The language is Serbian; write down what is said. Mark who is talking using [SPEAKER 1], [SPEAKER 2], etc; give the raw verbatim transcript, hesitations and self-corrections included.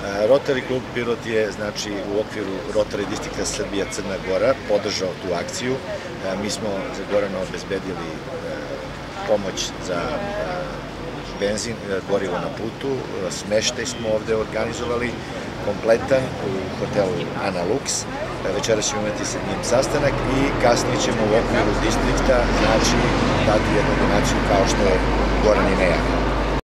[SPEAKER 1] Rotary klub Pirot je, znači, u okviru Rotary distrikta Srbija Crna Gora podržao tu akciju. Mi smo za Gorana obezbedili pomoć za benzin, gorivo na putu, smeštaj smo ovde organizovali kompletan u hotelu Ana Lux. Večera ćemo imati sa njim sastanak i kasnije ćemo u okviru distrikta, znači, dati jednu donaciju kao što je Goran i najavio.